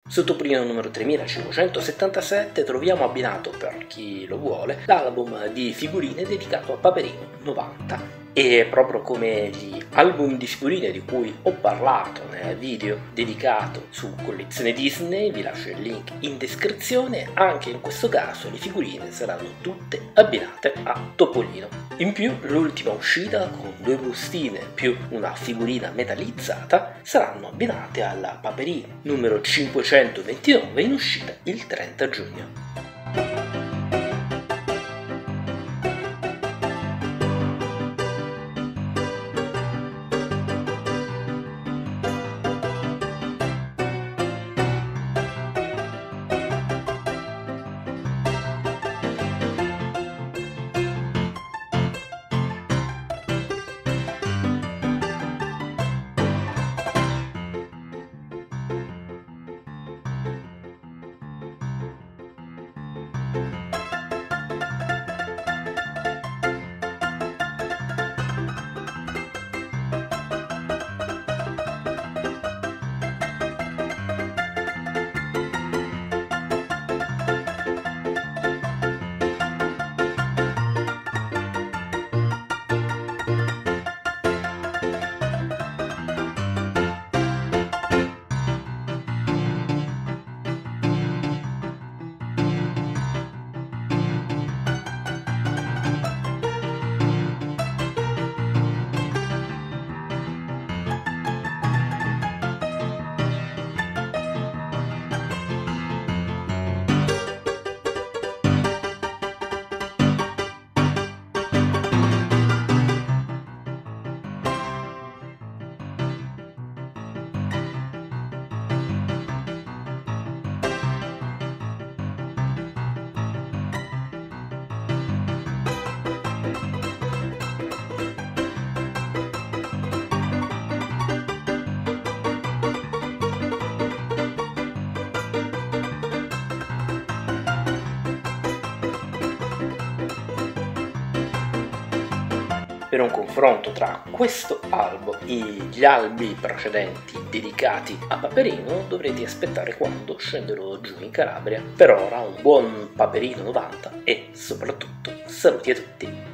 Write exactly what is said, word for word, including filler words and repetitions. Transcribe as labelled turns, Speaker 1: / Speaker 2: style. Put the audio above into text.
Speaker 1: Su Topolino numero tremilacinquecentosettantasette troviamo abbinato, per chi lo vuole, l'album di figurine dedicato a Paperino novanta. E proprio come gli album di figurine di cui ho parlato nel video dedicato su collezione Disney, vi lascio il link in descrizione, anche in questo caso le figurine saranno tutte abbinate a Topolino. In più l'ultima uscita, con due bustine più una figurina metallizzata, saranno abbinate alla Paperino numero cinquecentoventinove, in uscita il trenta giugno. Per un confronto tra questo albo e gli albi precedenti dedicati a Paperino dovrete aspettare quando scenderò giù in Calabria. Per ora un buon Paperino novanta e soprattutto saluti a tutti!